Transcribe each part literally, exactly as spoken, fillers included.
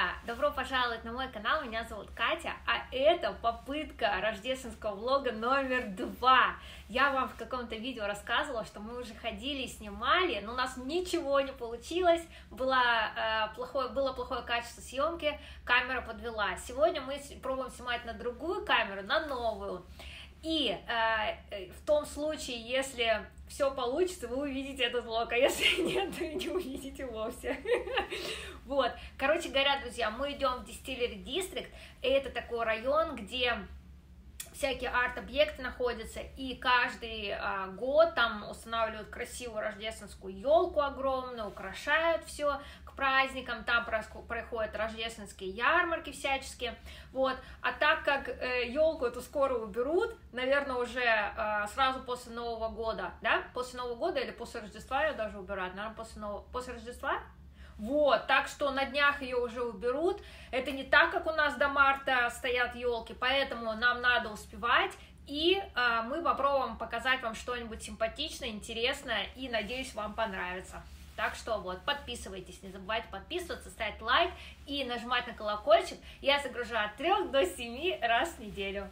друзья! Добро пожаловать на мой канал, меня зовут Катя, а это попытка рождественского влога номер два. Я вам в каком-то видео рассказывала, что мы уже ходили и снимали, но у нас ничего не получилось, было, э, плохое, было плохое качество съемки, камера подвела. Сегодня мы пробуем снимать на другую камеру, на новую. И э, в том случае, если все получится, вы увидите этот влог, а если нет, то не увидите вовсе. Вот, короче говоря, друзья, мы идем в Distillery District, и это такой район, где всякие арт-объекты находятся, и каждый а, год там устанавливают красивую рождественскую елку огромную, украшают все к праздникам, там проходят рождественские ярмарки всяческие, вот, а так как э, елку эту скоро уберут, наверное, уже э, сразу после Нового года, да, после Нового года или после Рождества ее даже убирают, наверное, после, Нового... после Рождества? Вот, так что на днях ее уже уберут. Это не так, как у нас до марта стоят елки, поэтому нам надо успевать. И э, мы попробуем показать вам что-нибудь симпатичное, интересное, и надеюсь, вам понравится. Так что вот, подписывайтесь, не забывайте подписываться, ставить лайк и нажимать на колокольчик. Я загружаю от трёх до семи раз в неделю.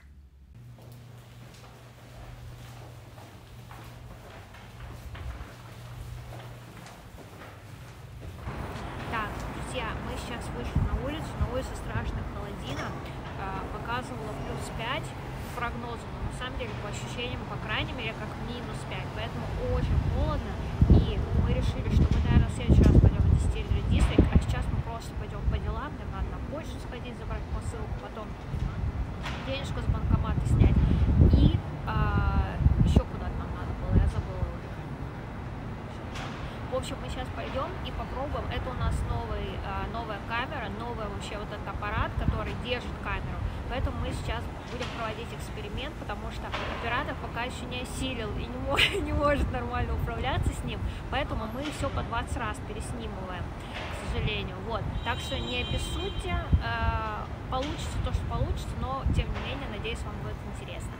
Друзья, мы сейчас вышли на улицу, на улице страшно холодина, показывала плюс пять по прогнозу, но на самом деле по ощущениям, по крайней мере, как минус пять, поэтому очень холодно, и мы решили, что мы, наверное, в следующий раз пойдем в Distillery District, а сейчас мы просто пойдем по делам, нам надо на почту сходить, забрать посылку, потом денежку с банкомата снять, и а, еще куда-то нам надо было, я забыла уже. В общем, мы сейчас пойдем и попробуем. Это у нас новый, новая камера, новый вообще вот этот аппарат, который держит камеру. Поэтому мы сейчас будем проводить эксперимент, потому что оператор пока еще не осилил и не может, не может нормально управляться с ним. Поэтому мы все по двадцать раз переснимываем, к сожалению. Вот. Так что не обессудьте, получится то, что получится, но тем не менее, надеюсь, вам будет интересно.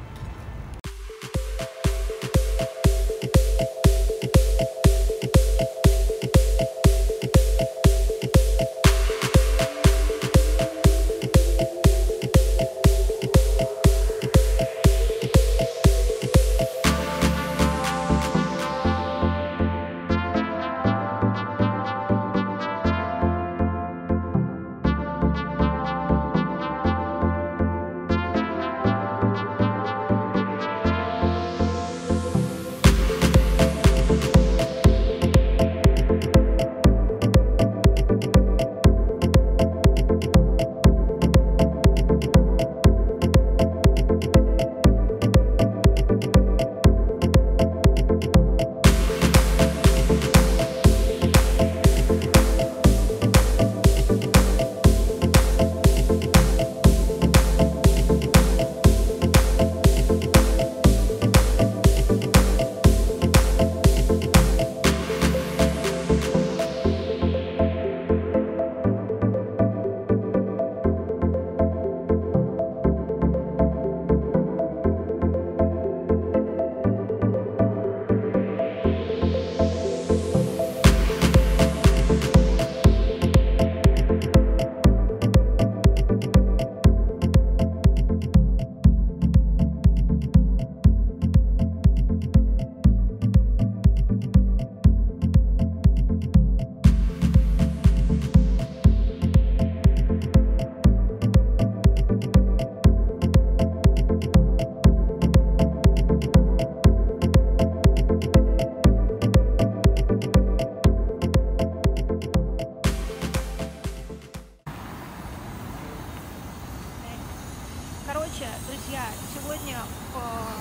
Короче, друзья, сегодня э,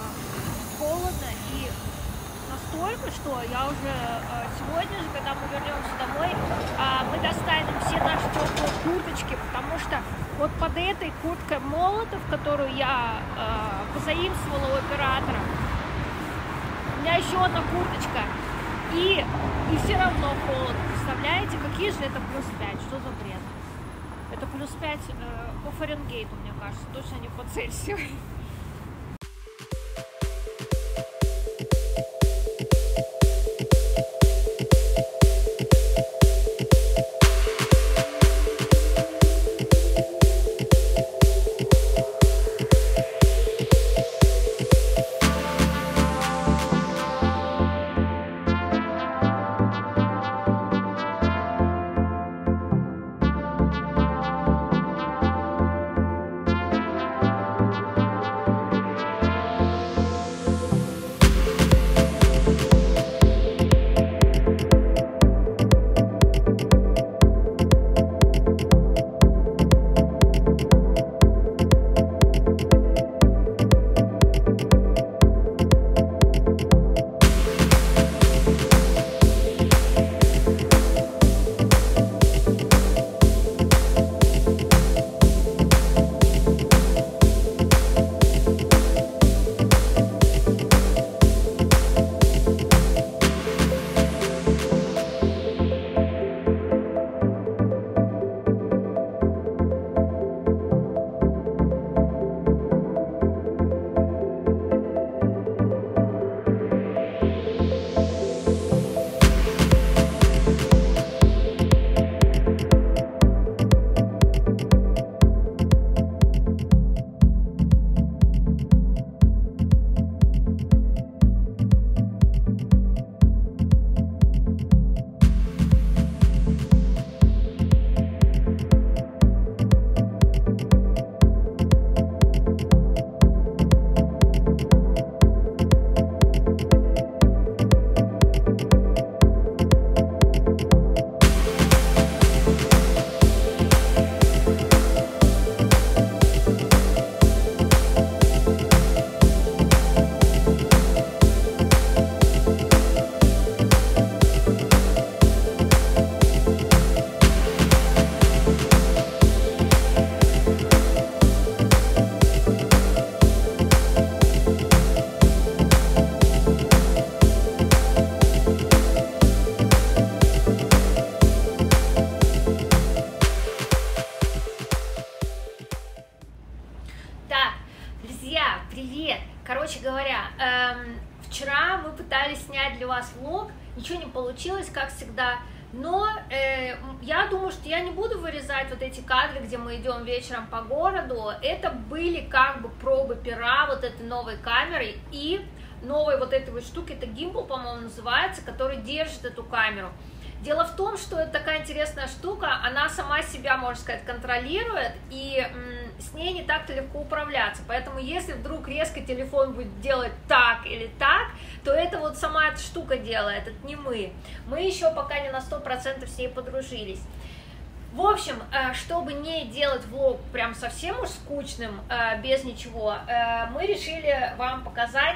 холодно и настолько, что я уже э, сегодня же, когда мы вернемся домой, э, мы достанем все наши теплые курточки, потому что вот под этой курткой Молотов, которую я э, позаимствовала у оператора, у меня еще одна курточка, и, и все равно холодно. Представляете, какие же это плюс пять, что за бред? Это плюс пять э, по Фаренгейту, мне кажется, точно не по Цельсию. вчера мы пытались снять для вас влог, ничего не получилось, как всегда, но э, я думаю, что я не буду вырезать вот эти кадры, где мы идем вечером по городу. Это были как бы пробы пера вот этой новой камеры и новой вот этой вот штуки, это гимбал, по-моему, называется, который держит эту камеру. Дело в том, что это такая интересная штука, она сама себя, можно сказать, контролирует, и м, с ней не так-то легко управляться, поэтому если вдруг резко телефон будет делать так или так, то это вот сама эта штука делает, это не мы. Мы еще пока не на сто процентов с ней подружились. В общем, чтобы не делать влог прям совсем уж скучным, без ничего, мы решили вам показать...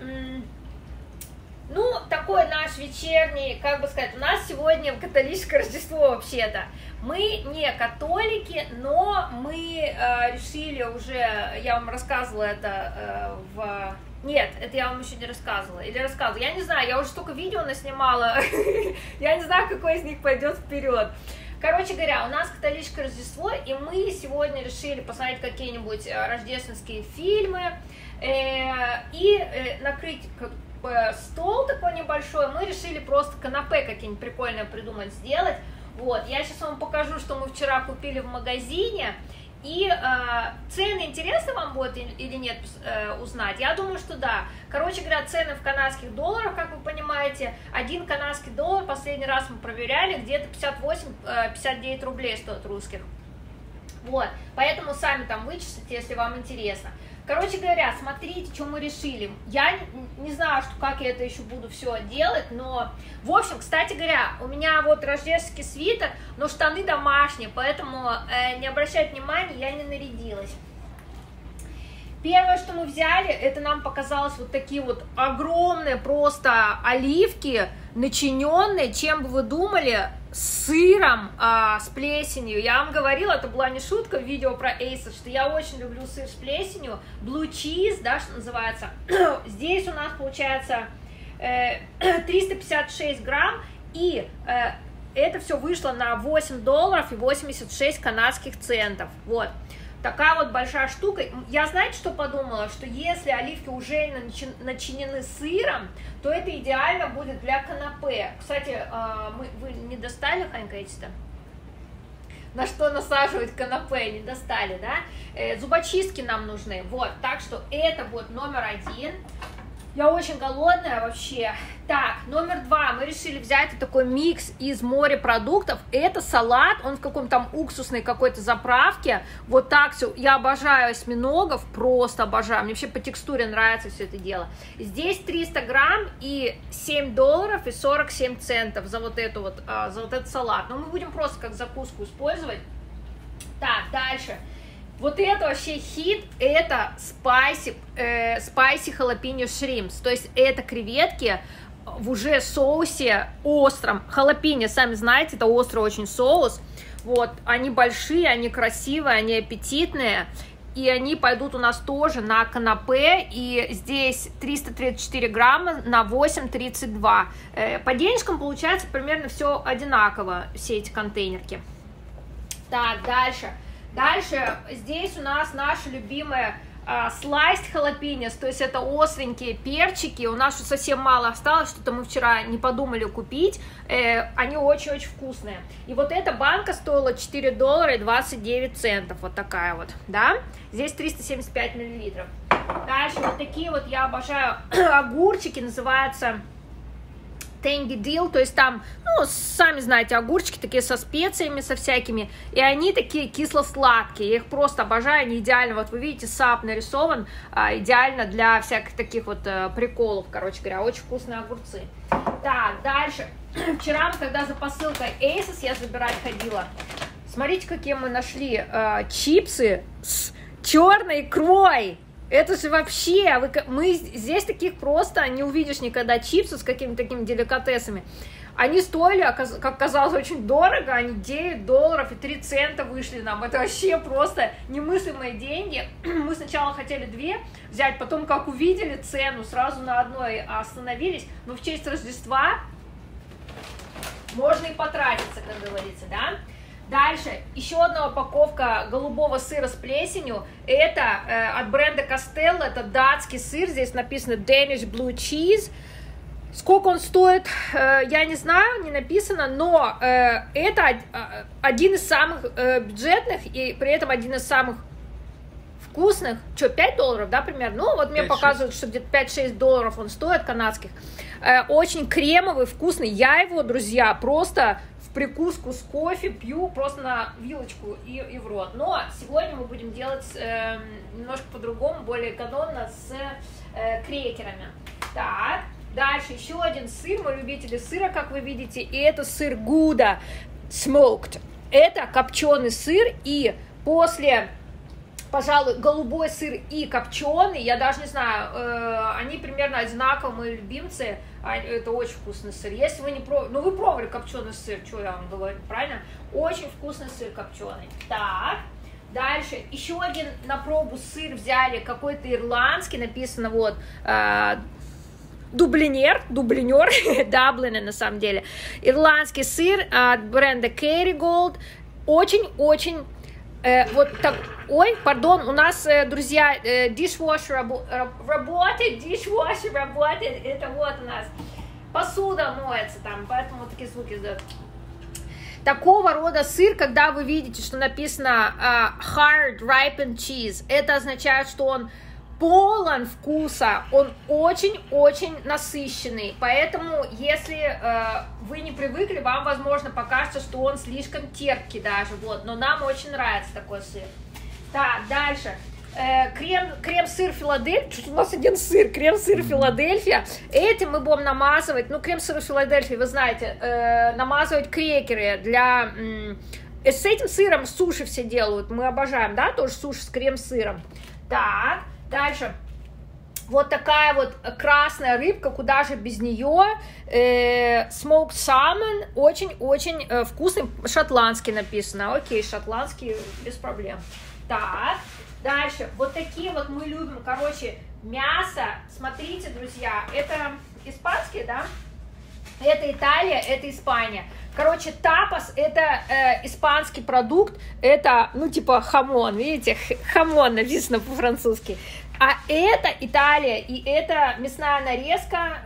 Ну, такой наш вечерний, как бы сказать, у нас сегодня католическое Рождество вообще-то. Мы не католики, но мы э, решили уже, я вам рассказывала это э, в... Нет, это я вам еще не рассказывала. Или рассказывала, я не знаю, я уже столько видео наснимала, я не знаю, какой из них пойдет вперед. Короче говоря, у нас католическое Рождество, и мы сегодня решили посмотреть какие-нибудь рождественские фильмы э, и э, накрыть... стол такой небольшой, мы решили просто канапе какие-нибудь прикольные придумать, сделать. Вот, я сейчас вам покажу, что мы вчера купили в магазине, и э, цены интересны вам будет или нет э, узнать? Я думаю, что да. Короче говоря, цены в канадских долларах, как вы понимаете, один канадский доллар, последний раз мы проверяли, где-то пятьдесят восемь — пятьдесят девять рублей стоит русских. Вот, поэтому сами там вычислите, если вам интересно. Короче говоря, смотрите, что мы решили. Я не, не знаю, что, как я это еще буду все делать, но... В общем, кстати говоря, у меня вот рождественский свитер, но штаны домашние, поэтому э, не обращайте внимания, я не нарядилась. Первое, что мы взяли, это нам показалось вот такие вот огромные просто оливки, начиненные, чем бы вы думали, с сыром, а, с плесенью. Я вам говорила, это была не шутка в видео про Asos, что я очень люблю сыр с плесенью, blue cheese, да, что называется. Здесь у нас получается э, триста пятьдесят шесть грамм, и э, это все вышло на восемь долларов и восемьдесят шесть канадских центов, вот. Такая вот большая штука. Я, знаете, что подумала? Что если оливки уже начинены сыром, то это идеально будет для канапе. Кстати, мы, вы не достали, Ханька, эти-то? На что насаживать канапе? Не достали, да? Зубочистки нам нужны. Вот, так что это будет номер один. Я очень голодная вообще. Так, номер два. Мы решили взять такой микс из морепродуктов. Это салат, он в каком-то там уксусной какой-то заправке. Вот так все. Я обожаю осьминогов, просто обожаю. Мне вообще по текстуре нравится все это дело. Здесь триста грамм и семь долларов и сорок семь центов за вот, эту вот, за вот этот салат. Но мы будем просто как закуску использовать. Так, дальше. Вот это вообще хит, это спайси, э, спайси халапеньо шримпс, то есть это креветки в уже соусе остром. Халапеньо, сами знаете, это острый очень соус. Вот, они большие, они красивые, они аппетитные, и они пойдут у нас тоже на канапе, и здесь триста тридцать четыре грамма на восемь тридцать два. Э, по денежкам получается примерно все одинаково, все эти контейнерки. Так, дальше. Дальше здесь у нас наши любимые а, слайст халапеньос, то есть это остренькие перчики. У нас совсем мало осталось, что-то мы вчера не подумали купить. Э, они очень-очень вкусные. И вот эта банка стоила четыре доллара и двадцать девять центов, вот такая вот, да? Здесь триста семьдесят пять миллилитров. Дальше вот такие вот, я обожаю огурчики, называются... Tangy Dill, то есть там, ну, сами знаете, огурчики такие со специями, со всякими, и они такие кисло-сладкие, я их просто обожаю, они идеально, вот вы видите, сап нарисован, а, идеально для всяких таких вот а, приколов, короче говоря, очень вкусные огурцы. Так, дальше, вчера, когда за посылкой Asos я забирать ходила, смотрите, какие мы нашли а, чипсы с черной икрой. Это же вообще, вы, мы здесь таких просто не увидишь никогда чипсы с какими-то такими деликатесами. Они стоили, как казалось, очень дорого, они девять долларов и три цента вышли нам. Это вообще просто немыслимые деньги. Мы сначала хотели две взять, потом как увидели цену, сразу на одной остановились. Но в честь Рождества можно и потратиться, как говорится, да? Дальше, еще одна упаковка голубого сыра с плесенью. Это э, от бренда Castello, это датский сыр, здесь написано Danish Blue Cheese. Сколько он стоит, э, я не знаю, не написано, но э, это один из самых э, бюджетных и при этом один из самых вкусных. Что, пять долларов, да, примерно? Ну, вот мне показывают, что где-то пять-шесть долларов он стоит, канадских. Э, очень кремовый, вкусный. Я его, друзья, просто в прикуску с кофе пью просто на вилочку и, и в рот. Но сегодня мы будем делать э, немножко по-другому, более экономно, с э, крекерами. Так. Дальше еще один сыр, мы любители сыра, как вы видите, и это сыр Gouda Smoked. Это копченый сыр, и после, пожалуй, голубой сыр и копченый, я даже не знаю, э, они примерно одинаковые, мои любимцы, это очень вкусный сыр. Если вы не пробовали, ну вы пробовали копченый сыр, что я вам говорю, правильно? Очень вкусный сыр копченый. Так. Дальше, еще один на пробу сыр взяли, какой-то ирландский, написано вот, э, Дублинер, дублинер, Даблины на самом деле. Ирландский сыр от бренда Kerrygold. Очень-очень э, вот так. Ой, пардон, у нас, э, друзья, э, dishwasher рабо работает, dishwasher работает. Это вот у нас посуда моется там, поэтому вот такие звуки издают. Такого рода сыр, когда вы видите, что написано uh, hard ripened cheese, это означает, что он полон вкуса, он очень-очень насыщенный, поэтому если э, вы не привыкли, вам, возможно, покажется, что он слишком терпкий даже, вот, но нам очень нравится такой сыр. Так, дальше, э, крем, крем-сыр Филадельфия, у нас один сыр, крем-сыр Филадельфия, этим мы будем намазывать, ну, крем-сыр Филадельфия, вы знаете, э, намазывать крекеры для, э, с этим сыром суши все делают, мы обожаем, да, тоже суши с крем-сыром. Так. Дальше, вот такая вот красная рыбка, куда же без нее, э, smoked salmon, очень-очень э, вкусный, шотландский написано, окей, шотландский без проблем. Так, дальше, вот такие вот мы любим, короче, мясо, смотрите, друзья, это испанские, да, это Италия, это Испания. Короче, тапас – это э, испанский продукт, это, ну, типа хамон, видите, хамон написано по-французски. А это Италия, и это мясная нарезка,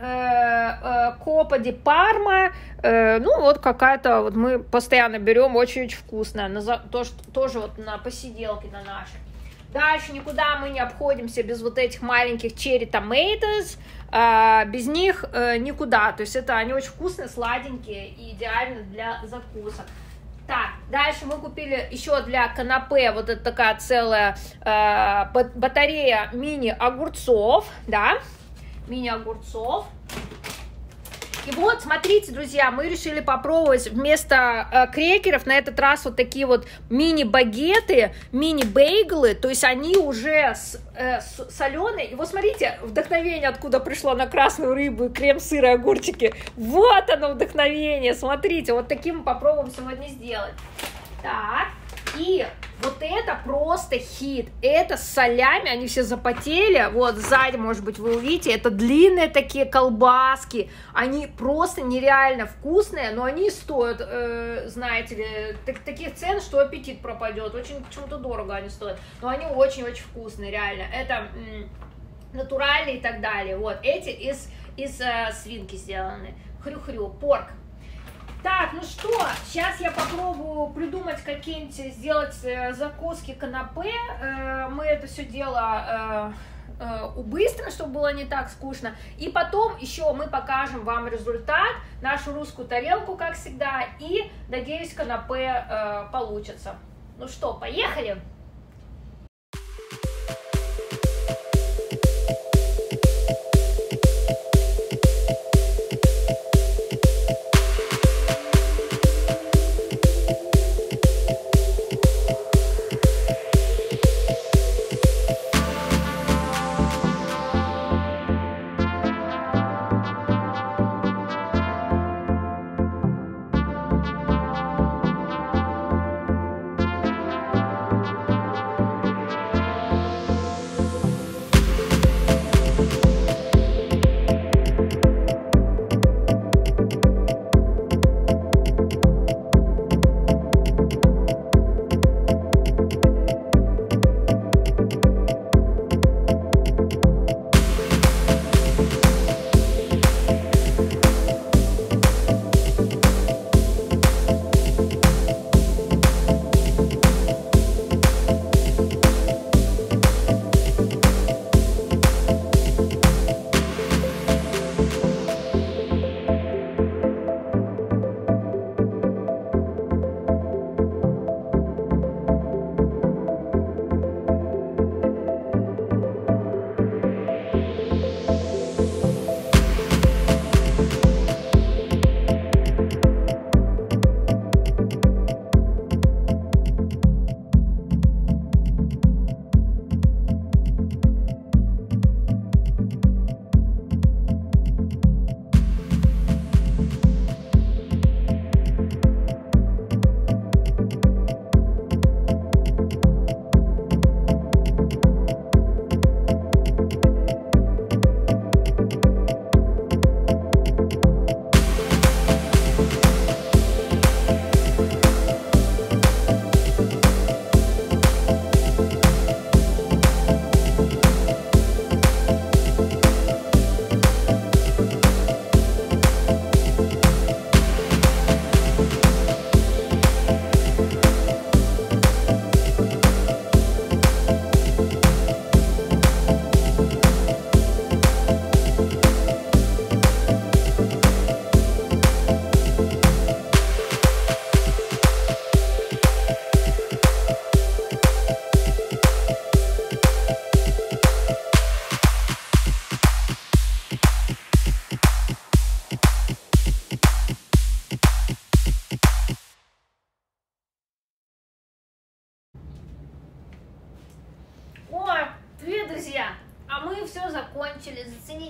э, э, копа ди парма, э, ну, вот какая-то, вот мы постоянно берем, очень-очень вкусная, на, тоже, тоже вот на посиделке на нашей. Дальше никуда мы не обходимся без вот этих маленьких черри tomatoes, э, без них э, никуда, то есть это они очень вкусные, сладенькие и идеально для закусок. Так, дальше мы купили еще для канапе вот это такая целая э, батарея мини-огурцов, да, мини-огурцов. И вот, смотрите, друзья, мы решили попробовать вместо э, крекеров на этот раз вот такие вот мини-багеты, мини-бейглы, то есть они уже с, э, с, соленые. И вот смотрите, вдохновение откуда пришло на красную рыбу, крем-сыр и огурчики. Вот оно вдохновение, смотрите, вот таким мы попробуем сегодня сделать. Так, и вот это просто хит, это с солями, они все запотели, вот сзади, может быть, вы увидите, это длинные такие колбаски, они просто нереально вкусные, но они стоят, э, знаете ли, так, таких цен, что аппетит пропадет, очень почему-то дорого они стоят, но они очень-очень вкусные, реально, это м, натуральные и так далее, вот, эти из, из э, свинки сделаны, хрю-хрю, порк. Так, ну что, сейчас я попробую придумать какие-нибудь, сделать э, закуски канапе. Э, мы это все дело э, э, убыстрим, чтобы было не так скучно. И потом еще мы покажем вам результат, нашу русскую тарелку, как всегда. И, надеюсь, канапе э, получится. Ну что, поехали!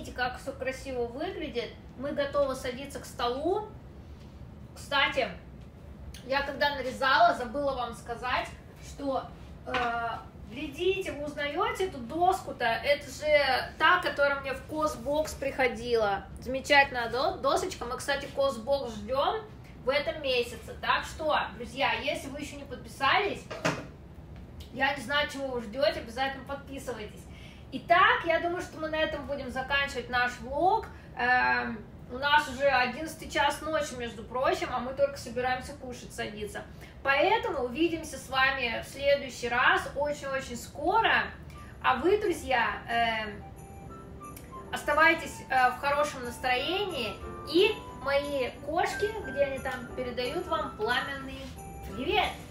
Зацените, как все красиво выглядит. Мы готовы садиться к столу. Кстати, я когда нарезала, забыла вам сказать, что э, глядите, вы узнаете эту доску-то? Это же та, которая мне в Косбокс приходила. Замечательная досочка. Мы, кстати, Косбокс ждем в этом месяце. Так что, друзья, если вы еще не подписались, я не знаю, чего вы ждете, обязательно подписывайтесь. Итак, я думаю, что мы на этом будем заканчивать наш влог. Эм, у нас уже одиннадцатый час ночи, между прочим, а мы только собираемся кушать, садиться. Поэтому увидимся с вами в следующий раз очень-очень скоро. А вы, друзья, э, оставайтесь э, в хорошем настроении. И мои кошки, где они там, передают вам пламенный привет!